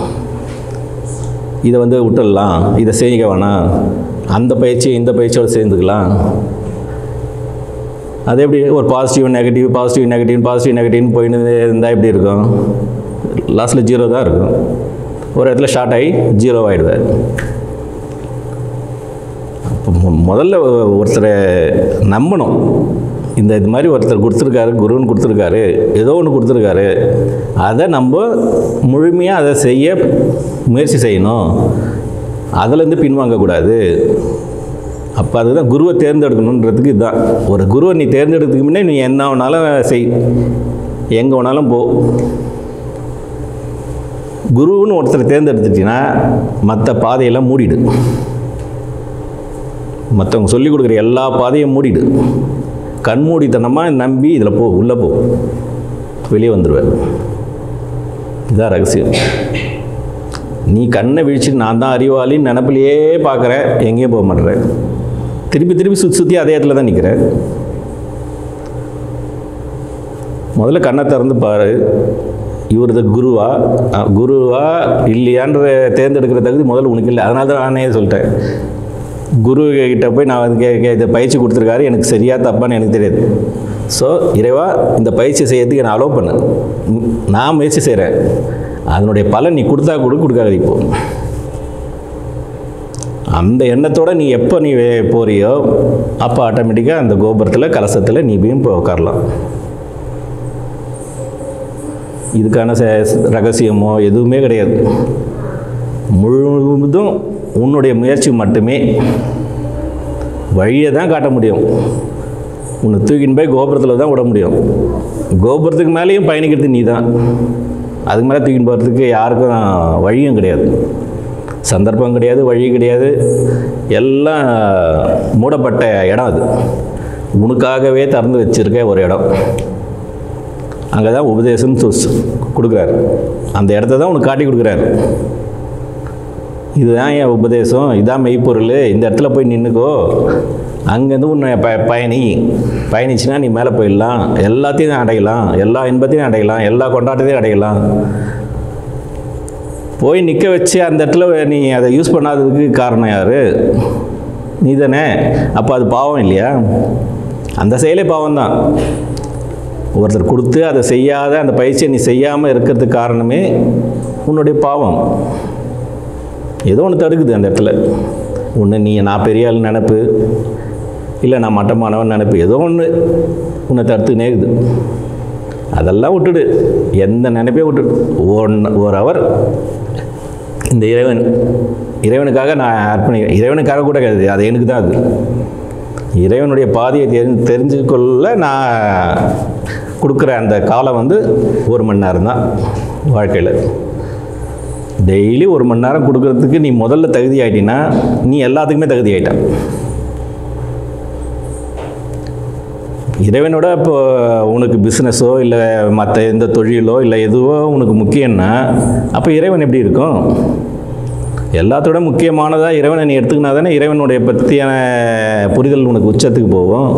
இதை வந்து விட்டுடலாம், இதை செய்ய வேணாம், அந்த பயிற்சி இந்த பயிற்சியோடு சேர்ந்துக்கலாம். அது எப்படி ஒரு பாசிட்டிவ் நெகட்டிவ்னு போயின்னு இருந்தால் எப்படி இருக்கும்? லாஸ்ட்டில் 0 தான் இருக்கும். ஒரு இடத்துல ஷார்ட் ஆகி 0 ஆகிடுவார். அப்போ முதல்ல ஒருத்தரை நம்பணும். இது மாதிரி ஒருத்தர் கொடுத்துருக்காரு, குருன்னு கொடுத்துருக்காரு, ஏதோ ஒன்று கொடுத்துருக்காரு, அதை நம்ம முழுமையாக அதை செய்ய முயற்சி செய்யணும், அதிலேருந்து பின்வாங்கக்கூடாது. அப்போ அதுதான் குருவை தேர்ந்தெடுக்கணுன்றதுக்கு இதுதான். ஒரு குருவை நீ தேர்ந்தெடுக்கிறதுக்கு முன்னே நீ என்ன வேணாலும் செய், எங்கே வேணாலும் போ. குருன்னு ஒருத்தரை தேர்ந்தெடுத்துட்டிங்கன்னா மற்ற பாதையெல்லாம் மூடிடு. மற்றவங்க சொல்லிக் கொடுக்குற எல்லா பாதையும் மூடிடு. கண்மூடித்தனமாக நம்பி இதில் போ, உள்ளே போ, வெளியே வந்துடுவேன். இதுதான் ரகசியம். நீ கண்ணை விழிச்சுட்டு நான் தான் அறிவாளின்னு நினப்பிலேயே பார்க்குற, எங்கேயும் போக மாட்டேற. திருப்பி சுற்றி அதே இடத்துல தான் நிற்கிற. முதல்ல கண்ணை திறந்து பாரு, இவரது குருவா இல்லையான்ற தேர்ந்தெடுக்கிற தகுதி முதல்ல உனக்கு இல்லை. அதனால தான் நானே சொல்லிட்டேன், குரு கிட்ட போய் நான் வந்து இதை பயிற்சி கொடுத்துருக்காரு, எனக்கு சரியா தப்பான்னு எனக்கு தெரியாது. ஸோ இறைவா இந்த பயிற்சி செய்யறதுக்கு நான் அலோவ் பண்ணு, நான் முயற்சி செய்கிறேன், அதனுடைய பலன் நீ கொடுக்காது. இப்போ அந்த எண்ணத்தோடு நீ எப்போ நீ போறியோ அப்போ ஆட்டோமேட்டிக்காக அந்த கோபுரத்தில் கலசத்தில் நீ போய் உட்காரலாம். இதுக்கான ரகசியமோ எதுவுமே கிடையாது. முழுவதும் உன்னுடைய முயற்சி மட்டுமே. வழியை தான் காட்ட முடியும். உன்னை தூக்கின்னு போய் கோபுரத்தில் தான் விட முடியும். கோபுரத்துக்கு மேலேயும் பயணிக்கிறது நீ தான். அதுக்கு மேலே தூக்கின்னு போகிறதுக்கு யாருக்கும் வழியும் கிடையாது, சந்தர்ப்பம் கிடையாது, வழி கிடையாது. எல்லாம் மூடப்பட்ட இடம். அது உனக்காகவே திறந்து வச்சுருக்க ஒரு இடம். அங்கே தான் உபதேசம் கொடுக்குறாரு. அந்த இடத்த தான் உனக்கு காட்டி கொடுக்குறாரு. இதுதான் என் உபதேசம், இதுதான் மெய்ப்பொருள், இந்த இடத்துல போய் நின்றுக்கோ, அங்கேருந்து உன்னை பயணிச்சுன்னா நீ மேலே போயிடலாம், எல்லாத்தையும் அடையலாம், எல்லா இன்பத்தையும் அடையலாம், எல்லா கொண்டாட்டத்தையும் அடையலாம். போய் நிற்க வச்சு அந்த இடத்துல நீ அதை யூஸ் பண்ணாததுக்கு காரணம் யார்? நீ தானே. அப்போ அது பாவம் இல்லையா? அந்த செயலே பாவம்தான். ஒருத்தர் கொடுத்து அதை செய்யாத அந்த பயிற்சியை நீ செய்யாமல் இருக்கிறதுக்கு காரணமே உன்னுடைய பாவம். ஏதோ ஒன்று தடுக்குது அந்த இடத்துல. ஒன்று நீ நான் பெரிய ஆள் நினப்பு, இல்லை நான் மட்டமானவன் நினப்பு, ஏதோ ஒன்று உன்னை தடுத்து நேக்குது. அதெல்லாம் விட்டுடு, எந்த நினைப்பையும் விட்டுடு. ஒரு ஹவர் இந்த இறைவனுக்காக நான் அர்ப்பணிக்கிறேன். இறைவனுக்காக கூட கிடையாது, அது எனக்கு தான். அது இறைவனுடைய பாதையை தெரிஞ்சுக்கொள்ள நான் கொடுக்குற அந்த காலம் வந்து 1 மணி நேரம் தான் வாழ்க்கையில். டெய்லி 1 மணி நேரம் கொடுக்கறதுக்கு நீ முதல்ல தகுதி ஆகிட்டின்னா நீ எல்லாத்துக்குமே தகுதி ஆகிட்டான். இறைவனோட இப்போ உனக்கு பிஸ்னஸோ இல்லை மற்ற எந்த தொழிலோ இல்லை எதுவோ உனக்கு முக்கியம்னா அப்போ இறைவன் எப்படி இருக்கும்? எல்லாத்தோட முக்கியமானதாக இறைவனை நீ எடுத்துக்கினா தானே இறைவனுடைய பற்றியான புரிதல் உனக்கு உச்சத்துக்கு போகும்.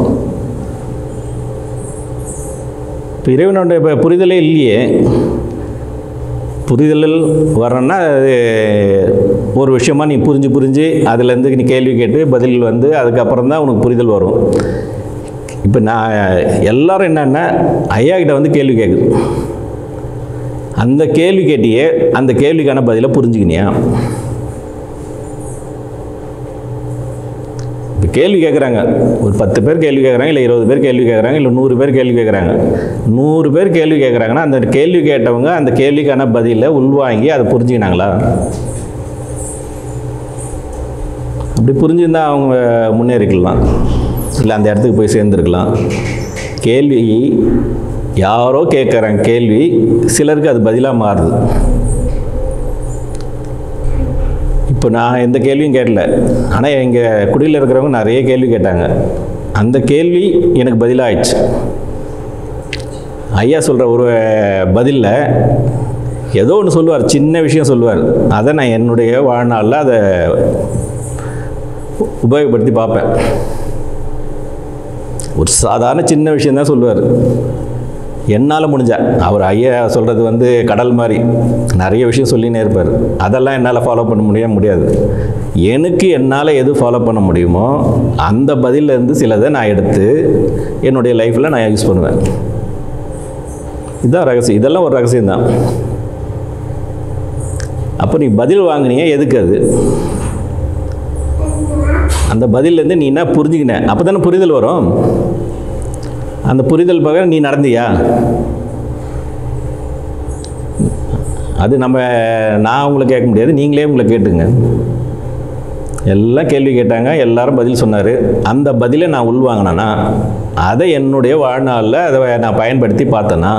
இப்போ இறைவனுடைய புரிதலே இல்லையே. புரிதலில் வரணுன்னா அது ஒரு விஷயமாக நீ புரிஞ்சு அதுலேருந்து நீ கேள்வி கேட்டு பதில் வந்து அதுக்கப்புறம் தான் உனக்கு புரிதல் வரும். இப்போ நான் எல்லோரும் என்னென்னா ஐயா கிட்ட வந்து கேள்வி கேட்குது. அந்த கேள்வி கேட்டியே அந்த கேள்விக்கான பதிலை புரிஞ்சுக்கினியா? இப்போ கேள்வி கேட்குறாங்க, ஒரு 10 பேர் கேள்வி கேட்குறாங்க, இல்லை 20 பேர் கேள்வி கேட்குறாங்க, இல்லை 100 பேர் கேள்வி கேட்குறாங்க. 100 பேர் கேள்வி கேட்குறாங்கன்னா அந்த கேள்வி கேட்டவங்க அந்த கேள்விக்கான பதிலை உள்வாங்கி அதை புரிஞ்சுக்கினாங்களா? அப்படி புரிஞ்சுருந்தால் அவங்க முன்னேறிக்கலாம், இல்லை அந்த இடத்துக்கு போய் சேர்ந்துருக்கலாம். கேள்வி யாரோ கேட்குறாங்க கேள்வி, சிலருக்கு அது பதிலாக மாறுது. இப்போ நான் எந்த கேள்வியும் கேட்கல, ஆனால் எங்கள் குடியில் இருக்கிறவங்க நிறைய கேள்வி கேட்டாங்க. அந்த கேள்வி எனக்கு பதிலாகிடுச்சு. ஐயா சொல்கிற ஒரு பதிலில் ஏதோ ஒன்று சொல்லுவார், சின்ன விஷயம் சொல்லுவார். அதை நான் என்னுடைய வாழ்நாளில் அதை உபயோகப்படுத்தி பார்ப்பேன். ஒரு சாதாரண சின்ன விஷயந்தான் சொல்லுவார். என்னால் முடிஞ்ச, அவர் ஐயா சொல்கிறது கடல் மாதிரி நிறைய விஷயம் சொல்லினே இருப்பார். அதெல்லாம் என்னால் ஃபாலோ பண்ண முடியாது. எனக்கு என்னால் எது ஃபாலோ பண்ண முடியுமோ அந்த பதிலேருந்து சிலதை நான் எடுத்து என்னுடைய லைஃப்பில் நான் யூஸ் பண்ணுவேன். இதுதான் ரகசியம். இதெல்லாம் ஒரு ரகசியம்தான். அப்போ நீ பதில் வாங்கினிய எதுக்கு? அது அந்த பதிலேருந்து நீ என்ன புரிஞ்சுக்கின, அப்போ தானே புரிதல் வரும். அந்த புரிதல் பக்கம் நீ நடந்தியா? அது நான் உங்களை கேட்க முடியாது, நீங்களே உங்களை கேட்டுங்க. எல்லாம் கேள்வி கேட்டாங்க, எல்லாரும் பதில் சொன்னார். அந்த பதிலை நான் உள்வாங்கினேன்னா, அதை என்னுடைய வாழ்நாளில் அதை நான் பயன்படுத்தி பார்த்தேன்னா,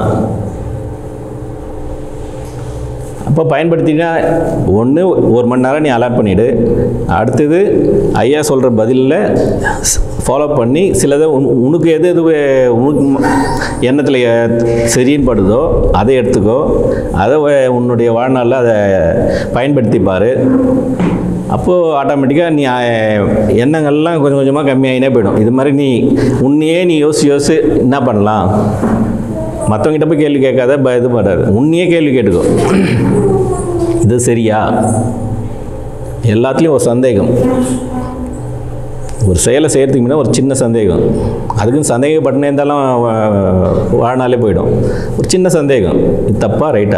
அப்போ பயன்படுத்தினா ஒன்று 1 மணி நேரம் நீ அலாட் பண்ணிவிடு. அடுத்தது ஐயா சொல்கிற பதிலில் ஃபாலோ பண்ணி சிலதை உனக்கு எது உனக்கு எண்ணத்தில் சரின்னு படுதோ அதை எடுத்துக்கோ. அதை உன்னுடைய வாழ்நாளில் அதை பயன்படுத்தி பாரு. அப்போது ஆட்டோமேட்டிக்காக நீ எண்ணங்கள்லாம் கொஞ்சம் கொஞ்சமாக கம்மியாகினே போயிடும். இது மாதிரி உன்னையே யோசி என்ன பண்ணலாம். மற்றவங்கிட்ட போய் கேள்வி கேட்காத, இது பண்ணாது, உன்னையே கேள்வி கேட்டுக்கோ. இது சரியா? எல்லாத்துலேயும் ஒரு சந்தேகம். ஒரு செயலை செய்கிறதுக்கு முன்னாடி ஒரு சின்ன சந்தேகம். அதுக்குன்னு சந்தேகப்பட்டுனே இருந்தாலும் வாழ்நாளே போயிடும். ஒரு சின்ன சந்தேகம், இது தப்பா ரைட்டா?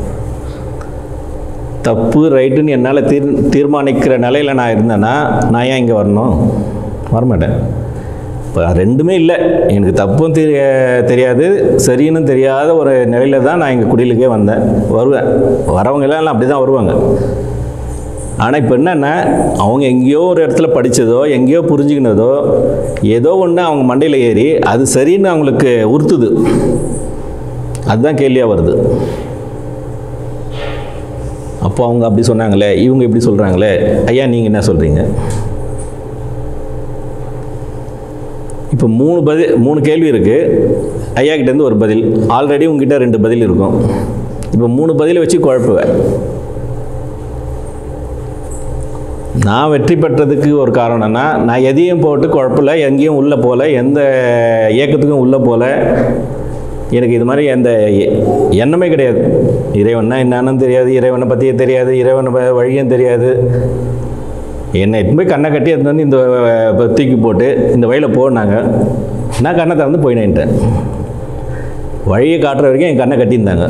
தப்பு ரைட்டுன்னு என்னால் தீர்மானிக்கிற நிலையில் நான் இருந்தேன்னா நான் ஏன் இங்கே வரணும்? வரமாட்டேன். இப்போ ரெண்டுமே இல்லை. எனக்கு தப்பும் தெரியாது, சரின்னு தெரியாத ஒரு நிலையில் தான் நான் எங்கள் குடிலுக்கே வருவேன். வரவங்கெல்லாம் அப்படி தான் வருவாங்க. ஆனால் இப்போ என்னென்னா, அவங்க எங்கேயோ ஒரு இடத்துல படித்ததோ எங்கேயோ புரிஞ்சுக்கினதோ ஏதோ ஒன்று அவங்க மண்டையில் ஏறி அது சரின்னு அவங்களுக்கு உறுத்துது. அதுதான் கேள்வியாக வருது. அப்போ அவங்க அப்படி சொன்னாங்களே, இவங்க இப்படி சொல்கிறாங்களே, ஐயா நீங்கள் என்ன சொல்கிறீங்க? இப்போ 3 கேள்வி இருக்குது. ஐயா கிட்டேருந்து ஒரு பதில், ஆல்ரெடி உங்ககிட்ட 2 பதில் இருக்கும். இப்போ 3 பதிலை வச்சு குழப்புவேன். நான் வெற்றி பெற்றதுக்கு ஒரு காரணம்னா, நான் எதையும் போட்டு குழப்பல, எங்கேயும் உள்ளே போகல, எந்த இயக்கத்துக்கும் உள்ளே போகல. எனக்கு இது மாதிரி எந்த எண்ணமே கிடையாது. இறைவன்னா என்னன்னு தெரியாது, இறைவனை பற்றியே தெரியாது, இறைவனை வழியும் தெரியாது. என்னை போய் கண்ணை கட்டி அது இந்த தூக்கி போட்டு இந்த வழியில் போனாங்க. நான் கண்ணை திறந்து போயினேன்ட்டேன். வழியை காட்டுற வரைக்கும் என் கண்ணை கட்டியிருந்தாங்க.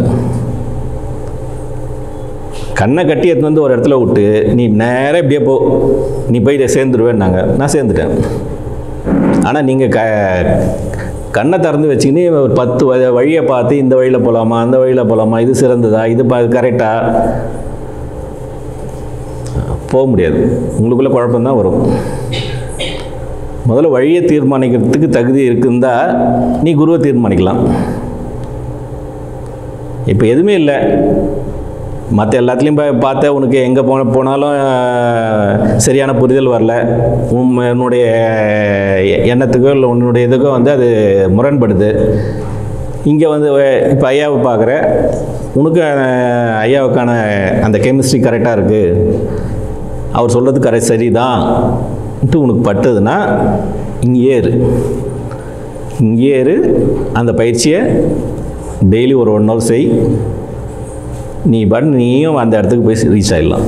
கண்ணை கட்டி எடுத்து ஒரு இடத்துல விட்டு நீ நேராக இப்படியே போ, நீ போய் சேர்ந்துருவேன்னாங்க. நான் சேர்ந்துட்டேன். ஆனால் நீங்கள் கண்ணை திறந்து வச்சுக்கின்னு ஒரு 10 வழியை பார்த்து இந்த வழியில் போகலாமா, அந்த வழியில் போகலாமா, இது சிறந்ததா, இது கரெக்டாக போக முடியாது. உங்களுக்குள்ள குழப்பம்தான் வரும். முதல்ல வழியை தீர்மானிக்கிறதுக்கு தகுதி இருக்குந்தா நீ குருவை தீர்மானிக்கலாம். இப்போ எதுவுமே இல்லை, மற்ற எல்லாத்துலேயும் பார்த்த உனக்கு எங்கே போனாலும் சரியான புரிதல் வரல, உன்னுடைய எண்ணத்துக்கோ இல்லை உன்னுடைய இதுக்கோ அது முரண்படுது. இங்கே இப்போ ஐயாவை பார்க்குற உனக்கு ஐயாவுக்கான அந்த கெமிஸ்ட்ரி கரெக்டாக இருக்குது, அவர் சொல்கிறது சரிதான்ட்டு உனக்கு பட்டுதுன்னா இங்கேயே இரு. அந்த பயிற்சியை டெய்லி ஒரு 1 hour செய். நீயும் அந்த இடத்துக்கு போய் ரீச் ஆகிடலாம்.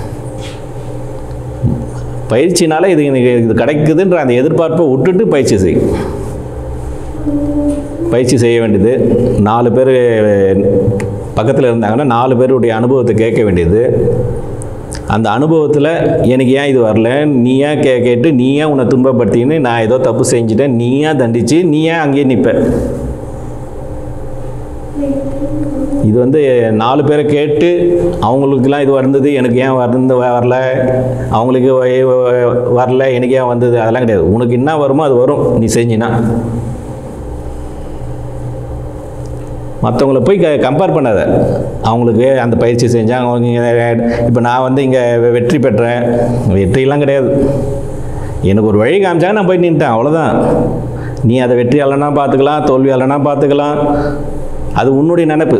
பயிற்சினால இது கிடைக்குதுன்ற அந்த எதிர்பார்ப்பை விட்டுட்டு பயிற்சி செய்ய வேண்டியது. 4 பேர் பக்கத்தில் இருந்தாங்கன்னா 4 பேருடைய அனுபவத்தை கேட்க வேண்டியது. அந்த அனுபவத்தில் எனக்கு ஏன் இது வரல, நீ ஏன் கேட்டு நீ ஏன் உன்னை துன்பப்படுத்தின்னு நான் ஏதோ தப்பு செஞ்சுட்டேன், நீ ஏன் தண்டிச்சு நீ ஏன் அங்கேயே நிற்ப. இது 4 பேரை கேட்டு அவங்களுக்கெல்லாம் இது வந்தது, எனக்கு ஏன் வரல, அவங்களுக்கு வரல, எனக்கு ஏன் வந்தது, அதெல்லாம் கிடையாது. உனக்கு என்ன வருமோ அது வரும், நீ செஞ்சினா. மற்றவங்கள போய் கம்பேர் பண்ணாத. அவங்களுக்கு அந்த பயிற்சி செஞ்சாங்க, அவங்க இப்போ நான் வந்து இங்கே வெற்றி பெற்றேன், வெற்றியெல்லாம் கிடையாது. எனக்கு ஒரு வழி காமிச்சாங்க, நான் போய் நின்ட்டேன், அவ்வளோதான். நீ அதை வெற்றியாளனா பார்த்துக்கலாம், தோல்வியாளனா பார்த்துக்கலாம், அது உன்னுடைய நினைப்பு.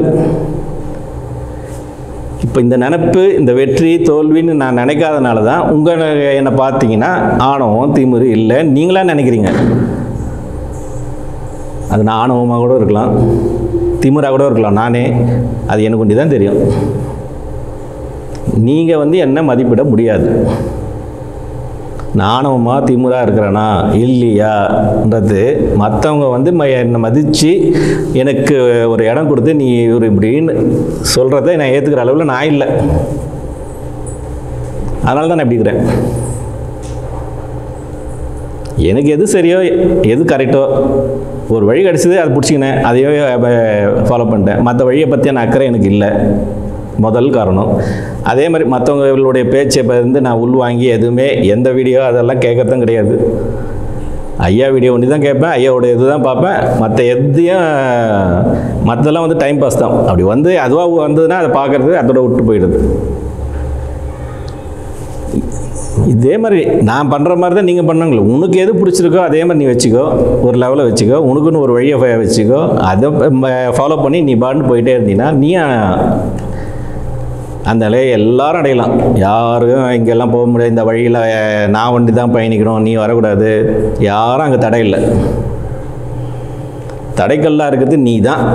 இப்போ இந்த நினைப்பு, இந்த வெற்றி தோல்வின்னு நான் நினைக்காதனால தான் என்னை பார்த்தீங்கன்னா ஆணவம் திமிரு இல்லை நீங்களாக நினைக்கிறீங்க. அது நான் ஆணவமாக கூட இருக்கலாம், திமிராக கூட இருக்கலாம், நானே அது எனக்கு ஒண்டி தான் தெரியும். நீங்கள் வந்து என்ன மதிப்பிட முடியாது. நாணவமாக திமுறாக இருக்கிறேனா இல்லையான்றது மற்றவங்க வந்து என்னை மதித்து எனக்கு ஒரு இடம் கொடுத்து நீ ஒரு இப்படின்னு சொல்கிறத நான் ஏற்றுக்கிற அளவில் நான் இல்லை. அதனால தான் நான் இப்படி இருக்கிறேன். எனக்கு எது சரியோ எது கரெக்டோ ஒரு வழி கிடச்சிது, அதை பிடிச்சிக்கினேன், அதையே ஃபாலோ பண்ணிட்டேன். மற்ற வழியை பற்றியான அக்கறை எனக்கு இல்லை, முதல் காரணம். அதே மாதிரி மற்றவங்களுடைய பேச்சை வந்து நான் உள்வாங்கி எதுவுமே எந்த வீடியோ அதெல்லாம் கேட்கறதும் கிடையாது. ஐயா வீடியோ ஒன்று தான் கேட்பேன், ஐயாவோட இது தான் பார்ப்பேன். மற்ற எதையும் மற்றெல்லாம் வந்து டைம் பாஸ் தான். அப்படி வந்து அதுவாக வந்ததுன்னா அதை பார்க்குறது, அதோட விட்டு போயிடுது. இதே மாதிரி நான் பண்ணுற மாதிரி தான் நீங்கள் பண்ணுங்களே. உனக்கு எது பிடிச்சிருக்கோ அதே மாதிரி நீ வச்சுக்கோ, ஒரு லெவலில் வச்சுக்கோ, உனக்குன்னு ஒரு வழியை வச்சுக்கோ, அதை ஃபாலோ பண்ணி நீ பாட்டு போயிட்டே இருந்தீங்கன்னா நீ அந்த நிலையை எல்லாரும் அடையலாம். யாரும் இங்கெல்லாம் போக முடியாது, இந்த வழியில் நான் வண்டி தான் பயணிக்கணும், நீ வரக்கூடாது, யாரும் அங்கே தடை இல்லை. தடைக்கல்லாக இருக்கிறது நீ தான்.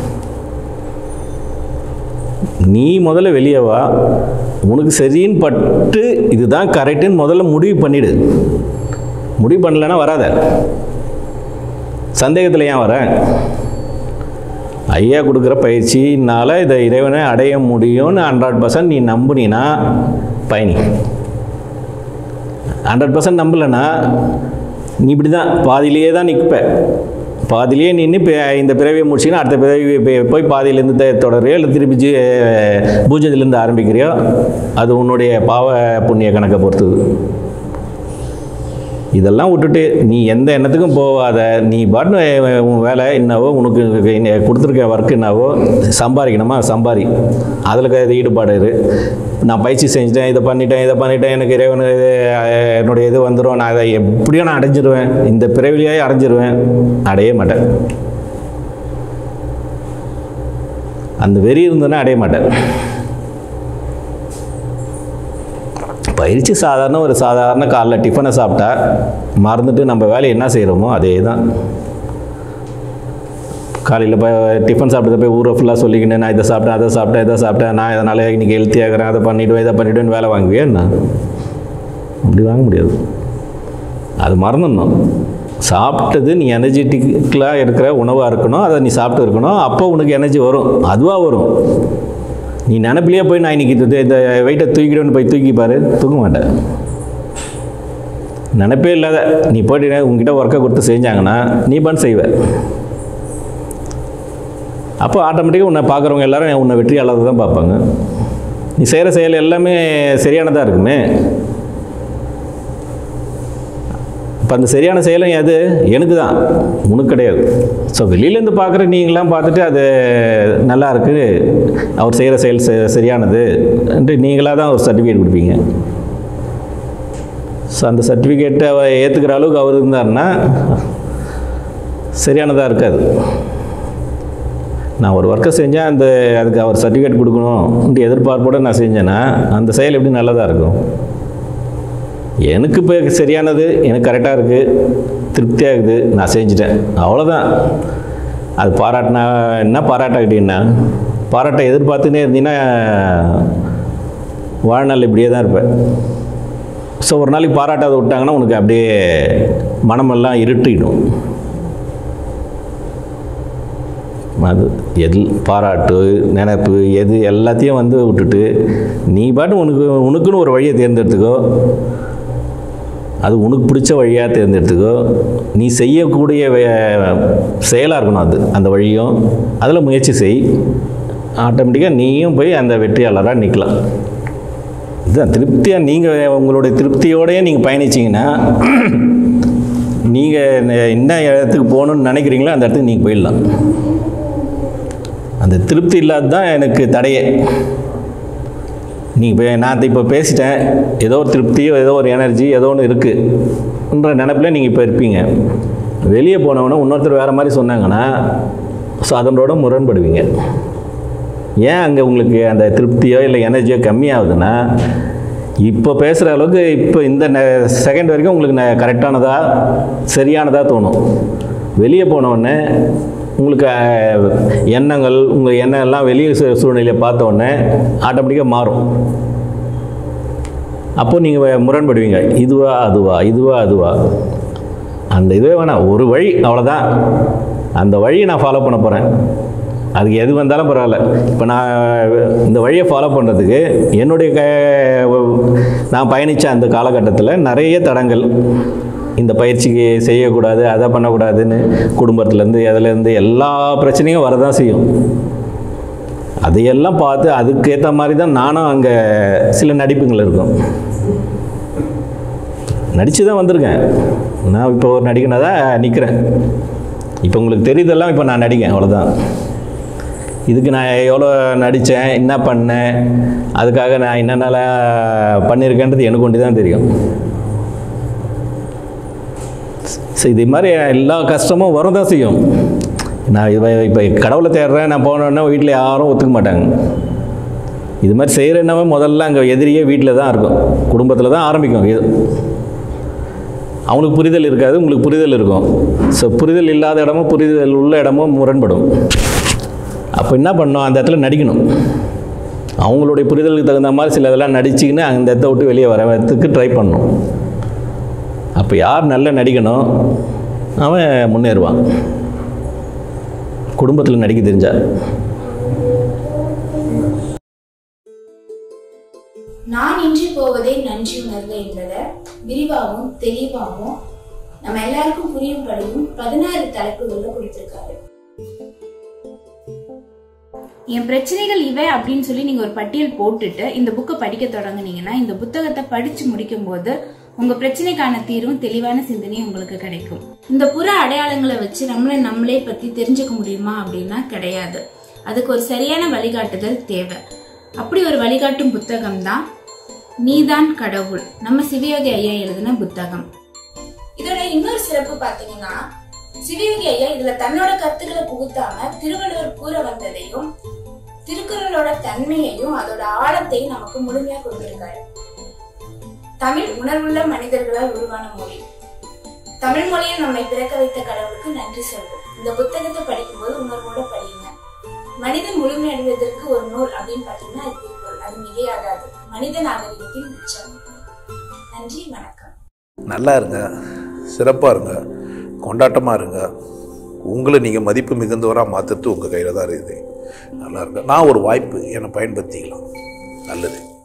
நீ முதல்ல வெளியே வா, உனக்கு சரின்னு பட்டு இதுதான் கரெக்டுன்னு முதல்ல முடிவு பண்ணிடு. முடிவு பண்ணலைன்னா வராத. சந்தேகத்தில் ஏன் வர? ஐயா கொடுக்குற பயிற்சினால் இதை இறைவனை அடைய முடியும்னு 100% நீ நம்புனீன்னா பயணி. 100% நம்பலைன்னா நீ இப்படி தான் பாதியிலேயே தான் நிற்ப. பாதியிலேயே நின்று இப்போ இந்த பிறவியை முடிச்சிங்கன்னா அடுத்த பிறவி போய் பாதியிலேருந்து தொடரையோ இல்லை திருப்பி பூஜ்ஜியத்திலேருந்து ஆரம்பிக்கிறியோ, அது உன்னுடைய பாவ புண்ணிய கணக்கை பொறுத்தது. இதெல்லாம் விட்டுட்டு நீ எந்த எண்ணத்துக்கும் போகாத. நீ பாட்டு உன் வேலை என்னவோ, உனக்கு கொடுத்துருக்க ஒர்க் என்னவோ, சம்பாதிக்கணுமா சம்பாதி, அதில் ஈடுபாடு இரு. நான் பயிற்சி செஞ்சுட்டேன், இதை பண்ணிட்டேன், எனக்கு இறைவன் என்னுடைய இது வந்துடும், நான் அதை எப்படியோ நான் அடைஞ்சிருவேன், இந்த பிறவிலேயே அடைஞ்சிருவேன், அடைய மாட்டேன். அந்த வெறி இருந்ததுன்னா அடைய மாட்டேன். பயிற்சி ஒரு சாதாரண காலைல டிஃபனை சாப்பிட்டா மறந்துட்டு நம்ம வேலையை என்ன செய்கிறோமோ அதே தான். காலையில் போய் டிஃபன் சாப்பிட்டதை போய் ஊரை ஃபுல்லாக சொல்லிக்கினேன், நான் இதை சாப்பிட்டேன், நான் இதனால் இன்றைக்கி ஹெல்த்தியாகிறேன், அதை பண்ணிவிடுவேன் வேலை வாங்குவேன். நான் அப்படி வாங்க முடியாது. அது மறந்துடணும். சாப்பிட்டது நீ எனர்ஜெட்டிக்கலாக இருக்கிற உணவாக இருக்கணும், அதை நீ சாப்பிட்டு இருக்கணும். அப்போ உனக்கு எனர்ஜி வரும், அதுவாக வரும். நீ நினப்பிலேயே போய் நான் இன்றைக்கி இந்த வெயிட்டை தூக்கிடுவேன்னு போய் தூக்கிப்பார், தூக்க மாட்டேன். நினைப்பே இல்லாத நீ போய்ட்டு உங்ககிட்ட ஒர்க்கை கொடுத்து செஞ்சாங்கன்னா நீ பண்ண செய்வ. அப்போ ஆட்டோமேட்டிக்காக உன்னை பார்க்குறவங்க எல்லோரும் உன்னை வெற்றியாளர் தான் பார்ப்பாங்க. நீ செய்கிற செயல் எல்லாமே சரியானதாக இருக்குமே. இப்போ அந்த சரியான செயலும் எது? எனக்கு தான், உனக்கு கிடையாது. ஸோ வெளியிலேருந்து பார்க்குற நீங்களாம் பார்த்துட்டு அது நல்லா இருக்குது, அவர் செய்கிற செயல் சரியானது என்று நீங்களாக தான் ஒரு சர்டிஃபிகேட் கொடுப்பீங்க. ஸோ அந்த சர்டிஃபிகேட்டை அவர் ஏற்றுக்கிற அளவுக்கு அவர் இருந்தாருன்னா சரியானதாக இருக்காது. நான் ஒரு ஒர்க்கை செஞ்சேன், அதுக்கு அவர் சர்டிஃபிகேட் கொடுக்கணும் எதிர்பார்ப்போடு நான் செஞ்சேன்னா அந்த செயல் எப்படி நல்லதாக இருக்கும்? எனக்கு இப்போ சரியானது, எனக்கு கரெக்டாக இருக்குது, திருப்தியாக இருக்குது, நான் செஞ்சுட்டேன், அவ்வளோதான். அது பாராட்டினா என்ன, பாராட்டாக்கிட்டீங்கன்னா பாராட்டை எதிர்பார்த்துன்னே இருந்தீங்கன்னா வாழ்நாள் இப்படியே தான் இருப்பேன். ஸோ ஒரு நாளைக்கு பாராட்டாத விட்டாங்கன்னா உனக்கு அப்படியே மனமெல்லாம் இருட்டிடும். அது எது பாராட்டு நினைப்பு எது எல்லாத்தையும் வந்து விட்டுட்டு நீ பாட்டு உனக்குன்னு ஒரு வழியை தேர்ந்தெடுத்துக்கோ. அது உனக்கு பிடிச்ச வழியாக தேர்ந்தெடுத்துக்கோ. நீ செய்யக்கூடிய செயலாக இருக்கணும் அந்த வழியும். அதில் முயற்சி செய். ஆட்டோமேட்டிக்காக நீயும் போய் அந்த வெற்றியாளராக நிற்கலாம். இதுதான் திருப்தியாக. நீங்கள் உங்களுடைய திருப்தியோடையே நீங்கள் பயணிச்சிங்கன்னா நீங்கள் என்ன இடத்துக்கு போகணுன்னு நினைக்கிறீங்களோ அந்த இடத்துக்கு நீங்கள் போயிடலாம். அந்த திருப்தி இல்லாத தான் எனக்கு தடையே. நீங்கள் இப்போ நான் இப்போ பேசிட்டேன், ஏதோ ஒரு திருப்தியோ ஏதோ ஒரு எனர்ஜி ஏதோ ஒன்று இருக்குன்ற நினைப்பில் நீங்கள் இப்போ இருப்பீங்க. வெளியே போனவொன்னே இன்னொருத்தர் வேறு மாதிரி சொன்னாங்கன்னா ஸோ அதனோட முரண்படுவீங்க. ஏன் அங்கே உங்களுக்கு அந்த திருப்தியோ இல்லை எனர்ஜியோ கம்மியாகுதுன்னா, இப்போ பேசுகிற அளவுக்கு இப்போ இந்த செகண்ட் வரைக்கும் உங்களுக்கு கரெக்டானதாக சரியானதாக தோணும். வெளியே போனவுடனே உங்களுக்கு எண்ணங்கள் உங்கள் எண்ணம் எல்லாம் வெளியே சூழ்நிலையை பார்த்தோன்னே ஆட்டோமேட்டிக்காக மாறும். அப்போது நீங்கள் முரண்படுவீங்க, இதுவா அதுவா இதுவா அதுவா. அந்த இதுவே வேணாம், ஒரு வழி அவ்வளோதான், அந்த வழியை நான் ஃபாலோ பண்ண போகிறேன். அதுக்கு எது வந்தாலும் பரவாயில்ல. இப்போ நான் இந்த வழியை ஃபாலோ பண்ணுறதுக்கு என்னுடைய நான் பயணித்த அந்த காலகட்டத்தில் நிறைய தடங்கள், இந்த பயிற்சிக்கு செய்யக்கூடாது, அதை பண்ணக்கூடாதுன்னு குடும்பத்துலேருந்து அதுலேருந்து எல்லா பிரச்சனையும் வரதான் செய்யும். அதையெல்லாம் பார்த்து அதுக்கேற்ற மாதிரி தான் நானும் அங்கே சில நடிப்புகள் இருக்கும், நடித்து தான் வந்திருக்கேன். நான் இப்போ ஒரு நடிகனாக தான் நிற்கிறேன். இப்போ உங்களுக்கு தெரியுதெல்லாம் இப்போ நான் நடிக்கேன், அவ்வளோதான். இதுக்கு நான் எவ்வளோ நடித்தேன், என்ன பண்ணேன், அதுக்காக நான் என்னென்னலாம் பண்ணியிருக்கேன்றது எனக்கு ஒண்டி தான் தெரியும். ஸோ இது மாதிரி எல்லா கஷ்டமும் வரும் தான் செய்யும். நான் இப்போ கடவுளை தேடுறேன், நான் போனோன்னா வீட்டில் யாரும் ஒத்துக்க மாட்டாங்க. இது மாதிரி செய்கிறேன்னாவே முதல்ல அங்கே எதிரியே வீட்டில் தான் இருக்கும், குடும்பத்தில் தான் ஆரம்பிக்கும். இது அவங்களுக்கு புரிதல் இருக்காது, உங்களுக்கு புரிதல் இருக்கும். ஸோ புரிதல் இல்லாத இடமும் புரிதல் உள்ள இடமும் முரண்படும். அப்போ என்ன பண்ணணும், அந்த இடத்துல நடிக்கணும். அவங்களுடைய புரிதலுக்கு தகுந்த மாதிரி சில இதெல்லாம் நடிச்சிக்கின்னு அந்த இடத்த விட்டு வெளியே வரத்துக்கு ட்ரை பண்ணணும். அப்போ யார் நல்லா நடிக்கணும் அவன் முன்னேறுவான், குடும்பத்தில் நடிக்க தெரிஞ்சா. நான் இன்றி போவதே நன்றி உணர்வு என்பதை விரிவாகவும் தெளிவாகவும் நம்ம எல்லாருக்கும் புரியும்படியும் 16 தலைப்புகளில் கொடுத்திருக்காரு. என் பிரச்சனைகள் இவை அப்படின்னு சொல்லி நீங்க ஒரு பட்டியல் போட்டுட்டு இந்த புக்கை படிக்க தொடங்குனீங்கன்னா, இந்த புத்தகத்தை படிச்சு முடிக்கும் போது உங்க பிரச்சனைக்கான தீர்வும் தெளிவான சிந்தனையும் உங்களுக்கு கிடைக்கும். இந்த புற அடையாளங்களை வச்சு நம்மளே பத்தி தெரிஞ்சுக்க முடியுமா அப்படின்னா கிடையாது. அதுக்கு ஒரு சரியான வழிகாட்டுதல் தேவை. அப்படி ஒரு வழிகாட்டும் புத்தகம் தான் நீதான் கடவுள், நம்ம சிவயோகி ஐயா எழுதின புத்தகம். இதோட இன்னொரு சிறப்பு பாத்தீங்கன்னா, சிவயோகி ஐயா இதுல தன்னோட கருத்துக்களை புகுத்தாம திருவள்ளுவர் கூற வந்ததையும் திருக்குறளோட தன்மையையும் அதோட ஆழத்தையும் நமக்கு முழுமையா கொடுத்திருக்காரு. தமிழ் உணர்வுள்ள மனிதர்களால் உருவான மொழி. தமிழ் மொழியை நம்மை பிறக்க வைத்த கடவுளுக்கு நன்றி சொல்வோம். இந்த புத்தகத்தை படிக்கும்போது உணர்வோட படியுங்க. மனிதன் முழுமை அடைவதற்கு ஒரு நூல் அப்படின்னு பாத்தீங்கன்னா அது திருக்குறள். அது மிகையாகாது. மனித நாகரிகத்தின் உச்சம். நன்றி, வணக்கம். நல்லா இருங்க, சிறப்பாக இருங்க, கொண்டாட்டமாக இருங்க. உங்களை நீங்கள் மதிப்பு மிகுந்தவராக மாற்றுறது உங்கள் கையில் தான் இருக்குது. நல்லா இருங்க. நான் ஒரு வாய்ப்பு என்னை பயன்படுத்திக்கலாம். நல்லது.